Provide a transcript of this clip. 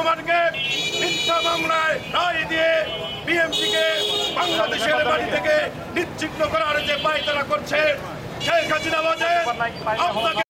আমাদেরকে মিথ্যা মামলায় রায় দিয়ে বিএনপিকে বাংলাদেশের বাড়ি থেকে নিশ্চিহ্ন করার যে পায়তারা করছে শেখ হাসিনা বলেন আপনাকে